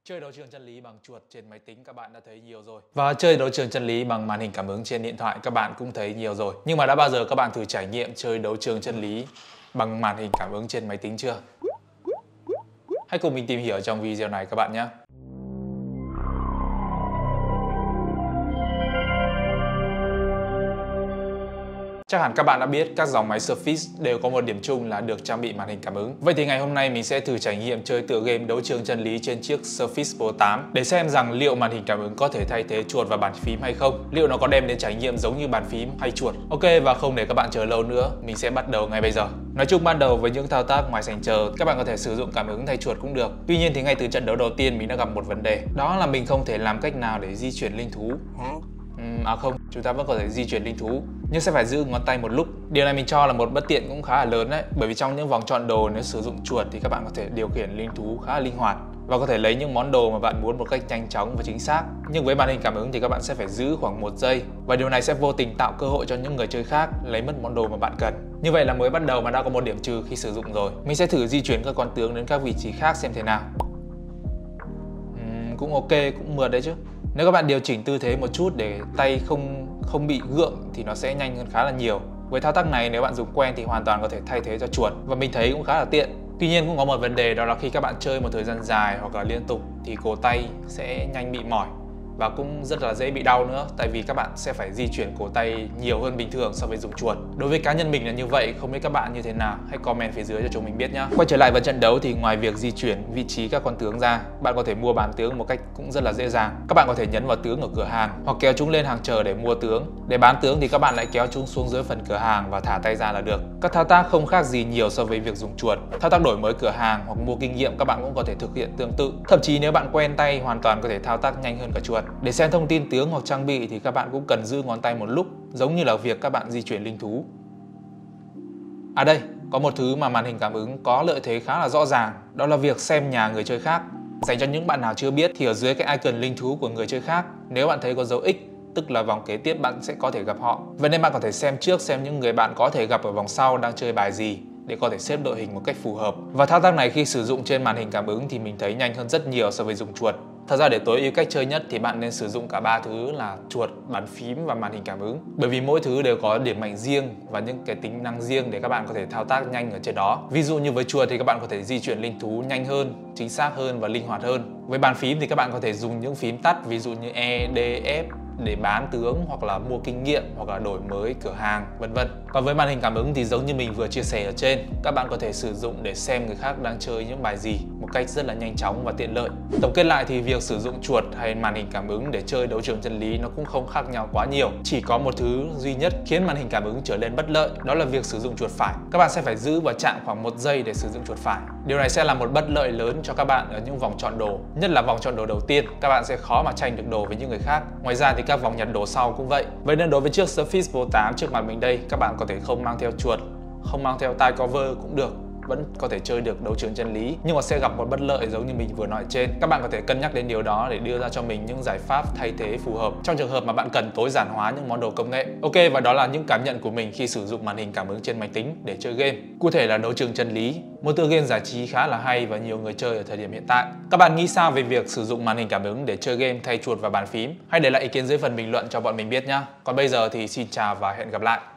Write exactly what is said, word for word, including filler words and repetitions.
Chơi đấu trường chân lý bằng chuột trên máy tính các bạn đã thấy nhiều rồi. Và chơi đấu trường chân lý bằng màn hình cảm ứng trên điện thoại các bạn cũng thấy nhiều rồi. Nhưng mà đã bao giờ các bạn thử trải nghiệm chơi đấu trường chân lý bằng màn hình cảm ứng trên máy tính chưa? Hãy cùng mình tìm hiểu trong video này các bạn nhé. Chắc hẳn các bạn đã biết các dòng máy Surface đều có một điểm chung là được trang bị màn hình cảm ứng. Vậy thì ngày hôm nay mình sẽ thử trải nghiệm chơi tựa game đấu trường chân lý trên chiếc Surface Pro tám để xem rằng liệu màn hình cảm ứng có thể thay thế chuột và bàn phím hay không. Liệu nó có đem đến trải nghiệm giống như bàn phím hay chuột. Ok, và không để các bạn chờ lâu nữa, mình sẽ bắt đầu ngay bây giờ. Nói chung ban đầu với những thao tác ngoài sảnh chờ, các bạn có thể sử dụng cảm ứng thay chuột cũng được. Tuy nhiên thì ngay từ trận đấu đầu tiên mình đã gặp một vấn đề. Đó là mình không thể làm cách nào để di chuyển linh thú. À không, chúng ta vẫn có thể di chuyển linh thú nhưng sẽ phải giữ ngón tay một lúc. Điều này mình cho là một bất tiện cũng khá là lớn đấy, bởi vì trong những vòng chọn đồ nếu sử dụng chuột thì các bạn có thể điều khiển linh thú khá là linh hoạt và có thể lấy những món đồ mà bạn muốn một cách nhanh chóng và chính xác. Nhưng với màn hình cảm ứng thì các bạn sẽ phải giữ khoảng một giây và điều này sẽ vô tình tạo cơ hội cho những người chơi khác lấy mất món đồ mà bạn cần. Như vậy là mới bắt đầu mà đã có một điểm trừ khi sử dụng rồi. Mình sẽ thử di chuyển các con tướng đến các vị trí khác xem thế nào. uhm, Cũng ok, cũng mượt đấy chứ. Nếu các bạn điều chỉnh tư thế một chút để tay không không bị gượng thì nó sẽ nhanh hơn khá là nhiều. Với thao tác này nếu bạn dùng quen thì hoàn toàn có thể thay thế cho chuột và mình thấy cũng khá là tiện. Tuy nhiên cũng có một vấn đề, đó là khi các bạn chơi một thời gian dài hoặc là liên tục thì cổ tay sẽ nhanh bị mỏi và cũng rất là dễ bị đau nữa, tại vì các bạn sẽ phải di chuyển cổ tay nhiều hơn bình thường so với dùng chuột. Đối với cá nhân mình là như vậy, không biết các bạn như thế nào, hãy comment phía dưới cho chúng mình biết nhé. Quay trở lại với trận đấu thì ngoài việc di chuyển vị trí các con tướng ra, bạn có thể mua bán tướng một cách cũng rất là dễ dàng. Các bạn có thể nhấn vào tướng ở cửa hàng hoặc kéo chúng lên hàng chờ để mua tướng. Để bán tướng thì các bạn lại kéo chúng xuống dưới phần cửa hàng và thả tay ra là được. Các thao tác không khác gì nhiều so với việc dùng chuột. Thao tác đổi mới cửa hàng hoặc mua kinh nghiệm các bạn cũng có thể thực hiện tương tự. Thậm chí nếu bạn quen tay hoàn toàn có thể thao tác nhanh hơn cả chuột. Để xem thông tin tướng hoặc trang bị thì các bạn cũng cần giữ ngón tay một lúc, giống như là việc các bạn di chuyển linh thú. À đây, có một thứ mà màn hình cảm ứng có lợi thế khá là rõ ràng, đó là việc xem nhà người chơi khác. Dành cho những bạn nào chưa biết thì ở dưới cái icon linh thú của người chơi khác, nếu bạn thấy có dấu X, tức là vòng kế tiếp bạn sẽ có thể gặp họ. Vậy nên bạn có thể xem trước xem những người bạn có thể gặp ở vòng sau đang chơi bài gì để có thể xếp đội hình một cách phù hợp. Và thao tác này khi sử dụng trên màn hình cảm ứng thì mình thấy nhanh hơn rất nhiều so với dùng chuột. Thật ra để tối ưu cách chơi nhất thì bạn nên sử dụng cả ba thứ là chuột, bàn phím và màn hình cảm ứng. Bởi vì mỗi thứ đều có điểm mạnh riêng và những cái tính năng riêng để các bạn có thể thao tác nhanh ở trên đó. Ví dụ như với chuột thì các bạn có thể di chuyển linh thú nhanh hơn, chính xác hơn và linh hoạt hơn. Với bàn phím thì các bạn có thể dùng những phím tắt ví dụ như E, D, F để bán tướng hoặc là mua kinh nghiệm hoặc là đổi mới cửa hàng vân vân. Còn với màn hình cảm ứng thì giống như mình vừa chia sẻ ở trên, các bạn có thể sử dụng để xem người khác đang chơi những bài gì một cách rất là nhanh chóng và tiện lợi. Tổng kết lại thì việc sử dụng chuột hay màn hình cảm ứng để chơi đấu trường chân lý nó cũng không khác nhau quá nhiều. Chỉ có một thứ duy nhất khiến màn hình cảm ứng trở nên bất lợi, đó là việc sử dụng chuột phải. Các bạn sẽ phải giữ và chạm khoảng một giây để sử dụng chuột phải. Điều này sẽ là một bất lợi lớn cho các bạn ở những vòng chọn đồ. Nhất là vòng chọn đồ đầu tiên, các bạn sẽ khó mà tranh được đồ với những người khác. Ngoài ra thì các vòng nhặt đồ sau cũng vậy. Vậy nên đối với chiếc Surface Pro tám trước mặt mình đây, các bạn có thể không mang theo chuột, không mang theo tai cover cũng được, vẫn có thể chơi được đấu trường chân lý, nhưng mà sẽ gặp một bất lợi giống như mình vừa nói trên. Các bạn có thể cân nhắc đến điều đó để đưa ra cho mình những giải pháp thay thế phù hợp trong trường hợp mà bạn cần tối giản hóa những món đồ công nghệ. Ok, và đó là những cảm nhận của mình khi sử dụng màn hình cảm ứng trên máy tính để chơi game. Cụ thể là đấu trường chân lý, một tựa game giải trí khá là hay và nhiều người chơi ở thời điểm hiện tại. Các bạn nghĩ sao về việc sử dụng màn hình cảm ứng để chơi game thay chuột và bàn phím? Hãy để lại ý kiến dưới phần bình luận cho bọn mình biết nhé. Còn bây giờ thì xin chào và hẹn gặp lại.